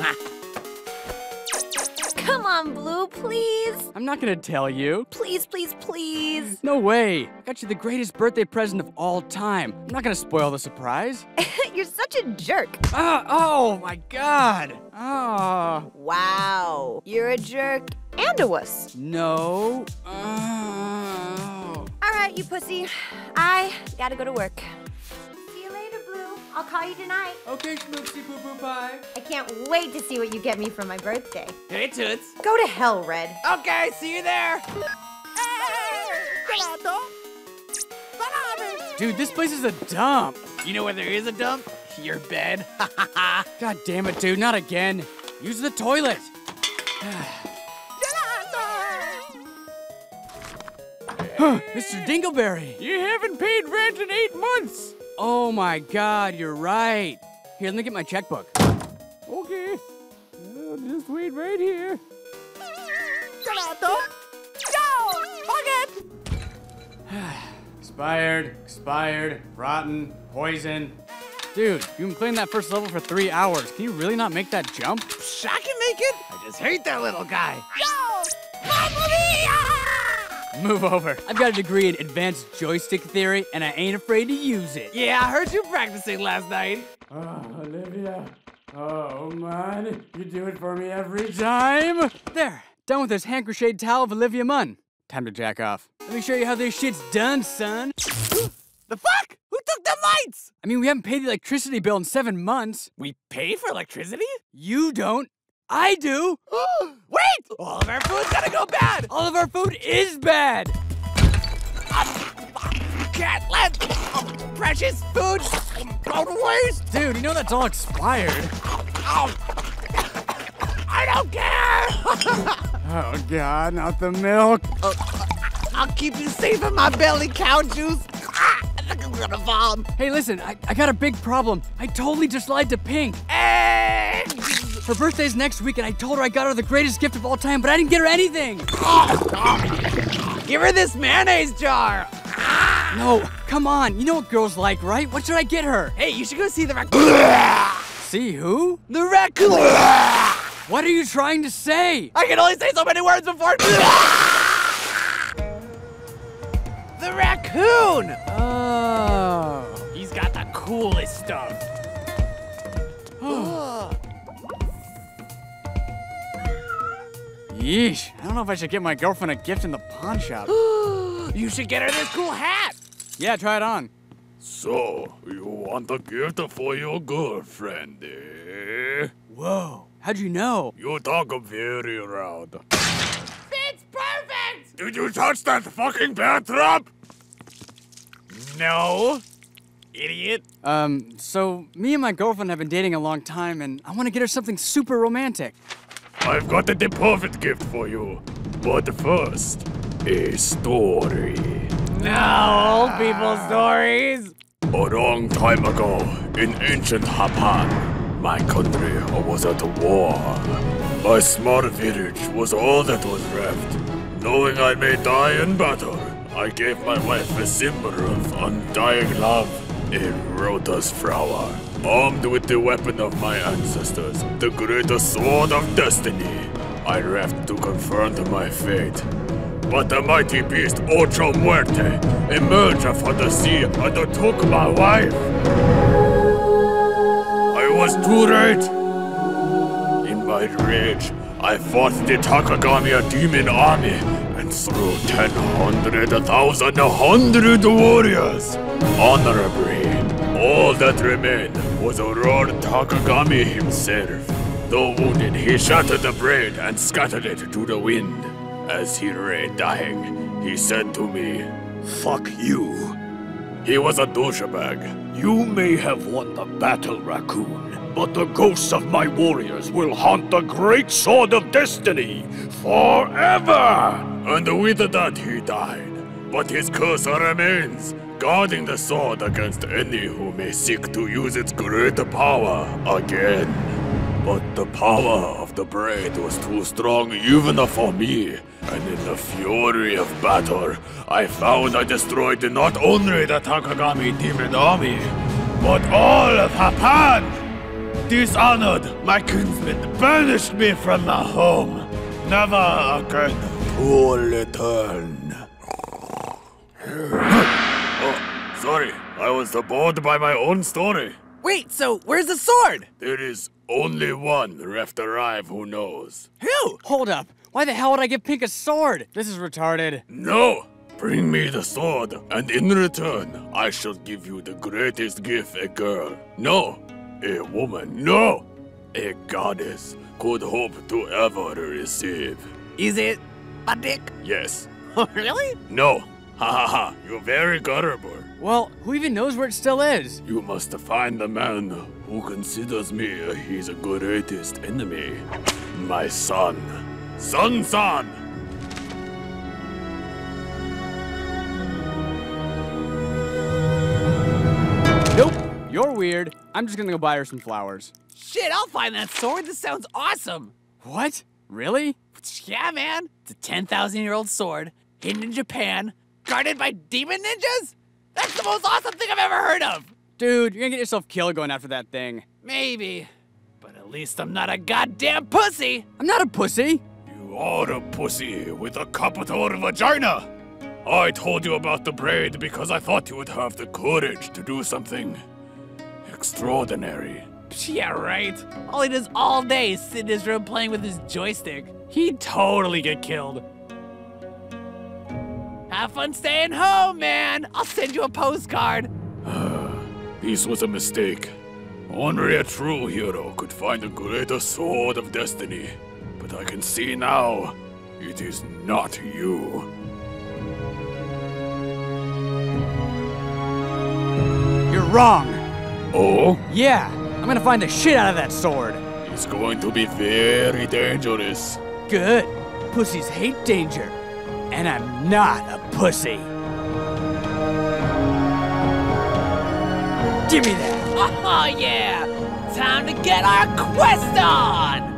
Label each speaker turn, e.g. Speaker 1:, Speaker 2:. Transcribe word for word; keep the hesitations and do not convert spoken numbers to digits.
Speaker 1: Come on, Blue, please.
Speaker 2: I'm not gonna tell you.
Speaker 1: Please, please, please.
Speaker 2: No way. I got you the greatest birthday present of all time. I'm not gonna spoil the surprise.
Speaker 1: You're such a jerk.
Speaker 2: Ah, oh my God. Oh.
Speaker 1: Wow. You're a jerk and a wuss.
Speaker 2: No. Oh.
Speaker 1: All right, you pussy. I gotta go to work. See you later, Blue. I'll call you tonight.
Speaker 2: Okay, schmoopsie poo poo pie.
Speaker 1: I can't wait to see what you get me for my birthday.
Speaker 3: Hey, Toots.
Speaker 1: Go to hell, Red.
Speaker 3: Okay, see you there.
Speaker 2: Dude, this place is a dump.
Speaker 3: You know where there is a dump? Your bed.
Speaker 2: God damn it, dude, not again. Use the toilet. Huh, Mister Dingleberry.
Speaker 3: You haven't paid rent in eight months.
Speaker 2: Oh my God, you're right. Here, let me get my checkbook.
Speaker 3: Okay. I'll just wait right here.
Speaker 2: Expired, expired, rotten, poison. Dude, you've been playing that first level for three hours. Can you really not make that jump?
Speaker 3: I can make it. I just hate that little guy.
Speaker 2: Move over. I've got a degree in advanced joystick theory, and I ain't afraid to use it.
Speaker 3: Yeah, I heard you practicing last night.
Speaker 2: Oh, Olivia. Oh, man. You do it for me every time. There. Done with this hand crocheted towel of Olivia Munn. Time to jack off. Let me show you how this shit's done, son.
Speaker 3: The fuck? Who took them lights?
Speaker 2: I mean, we haven't paid the electricity bill in seven months.
Speaker 3: We pay for electricity?
Speaker 2: You don't. I do.
Speaker 3: Wait! All of our food's gonna go bad!
Speaker 2: All of our food is bad.
Speaker 3: Can't let precious food go to waste!
Speaker 2: Dude, you know that's all expired.
Speaker 3: I don't care!
Speaker 2: Oh, God, not the milk.
Speaker 3: Uh, I'll keep you safe in my belly, cow juice. Ah, I think I'm gonna vom.
Speaker 2: Hey, listen, I, I got a big problem. I totally just lied to Pink.
Speaker 3: Eggs!
Speaker 2: Her birthday's next week, and I told her I got her the greatest gift of all time, but I didn't get her anything.
Speaker 3: Give her this mayonnaise jar.
Speaker 2: No, come on. You know what girls like, right? What should I get her?
Speaker 3: Hey, you should go see the raccoon.
Speaker 2: See who?
Speaker 3: The raccoon.
Speaker 2: What are you trying to say?
Speaker 3: I can only say so many words before. The raccoon.
Speaker 2: Oh.
Speaker 3: He's got the coolest stuff.
Speaker 2: Yeesh. I don't know if I should get my girlfriend a gift in the pawn shop.
Speaker 3: You should get her this cool hat.
Speaker 2: Yeah, try it on.
Speaker 4: So, you want a gift for your girlfriend, eh?
Speaker 2: Whoa. How'd you know?
Speaker 4: You talk very loud.
Speaker 3: It's perfect!
Speaker 4: Did you touch that fucking bathrobe?
Speaker 3: No. Idiot.
Speaker 2: Um, so me and my girlfriend have been dating a long time, and I want to get her something super romantic.
Speaker 4: I've got the perfect gift for you. But first, a story.
Speaker 3: No, old people stories.
Speaker 4: A long time ago, in ancient Japan, my country was at war. My small village was all that was left. Knowing I may die in battle, I gave my wife a symbol of undying love, a lotus flower. Armed with the weapon of my ancestors, the great sword of destiny, I left to confront my fate. But the mighty beast Ocho Muerte emerged from the sea and took my wife. I was too late. In my rage, I fought the Takagami demon army and slew ten hundred thousand hundred warriors. Honorably, all that remained was Lord Takagami himself. Though wounded, he shattered the brain and scattered it to the wind. As he lay dying, he said to me, "Fuck you." He was a douchebag. "You may have won the battle, Raccoon, but the ghosts of my warriors will haunt the great sword of destiny forever!" And with that he died. But his curse remains, guarding the sword against any who may seek to use its great power again. But the power of the braid was too strong even for me, and in the fury of battle, I found I destroyed not only the Takagami demon army, but all of Japan! dishonored my kinsmen, banished me from my home. Never again to return. Oh, sorry. I was bored by my own story.
Speaker 3: Wait, so where's the sword?
Speaker 4: There is only one left alive who knows.
Speaker 3: Who?
Speaker 2: Hold up. Why the hell would I give Pink a sword? This is retarded.
Speaker 4: No! Bring me the sword, and in return, I shall give you the greatest gift a girl, no, a woman, no, a goddess could hope to ever receive.
Speaker 3: Is it a dick?
Speaker 4: Yes.
Speaker 3: Oh, really?
Speaker 4: No. Ha ha ha. You're very gullible.
Speaker 2: Well, who even knows where it still is?
Speaker 4: You must find the man who considers me his greatest enemy. My son. Son-san!
Speaker 2: Nope. You're weird. I'm just gonna go buy her some flowers.
Speaker 3: Shit, I'll find that sword. This sounds awesome.
Speaker 2: What? Really?
Speaker 3: Yeah, man. It's a ten thousand year old sword, hidden in Japan, guarded by demon ninjas? That's the most awesome thing I've ever heard of.
Speaker 2: Dude, you're gonna get yourself killed going after that thing.
Speaker 3: Maybe. But at least I'm not a goddamn pussy.
Speaker 2: I'm not a pussy.
Speaker 4: You are a pussy with a capital vagina. I told you about the braid because I thought you would have the courage to do something extraordinary.
Speaker 3: Yeah, right. All he does all day is sit in his room playing with his joystick. He'd totally get killed. Have fun staying home, man. I'll send you a postcard.
Speaker 4: This was a mistake. Only a true hero could find the greater sword of destiny. But I can see now, it is not you.
Speaker 2: You're wrong.
Speaker 4: Oh?
Speaker 2: Yeah, I'm gonna find the shit out of that sword.
Speaker 4: It's going to be very dangerous.
Speaker 2: Good. Pussies hate danger. And I'm not a pussy. Give me that.
Speaker 3: Oh, yeah. Time to get our quest on.